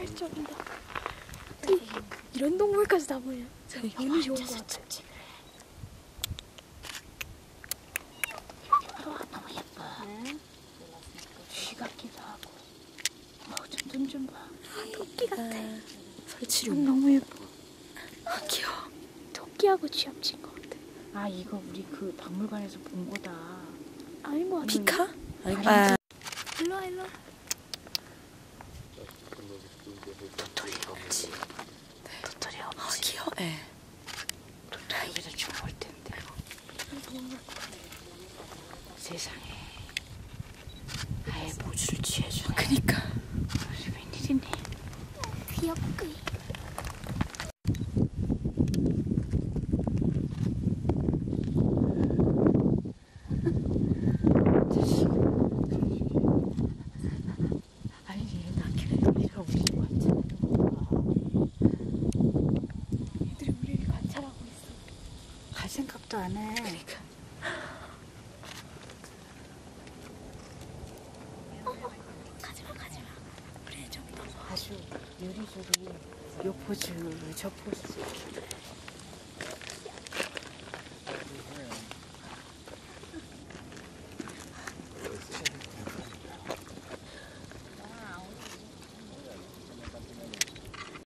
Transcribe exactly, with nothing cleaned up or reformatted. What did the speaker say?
좀 더. 이런 동물까지 다 보여. 너무 좋은 것 같아. 너무 예뻐. 네. 쥐 같기도 하고. 어, 점점 좀 봐. 아, 토끼 같아. 설치류 너무 예뻐. 아, 귀여워. 토끼하고 쥐 합친 것 같아. 아, 이거 우리 그 박물관에서 본 거다. 아닌 것 같아. 피카? 아. 일로 와, 일로 와. 도토리 없지. 네. 도토리 없지. 아, 귀여워. 예. 네. 도토리 여기서 죽을 텐데. 세상에. 아예 모주를 취해주네. 그니까. 웬일이니? 귀엽게. 아니, 얘가 우리가 우리 관찰하는 거야. 애들이 우리를 관찰하고 있어. 갈 생각도 안 해. 그러니까. 가지마, 가지마. 그래, 좀 더. 아주 요리조리 요 포즈, 저 포즈.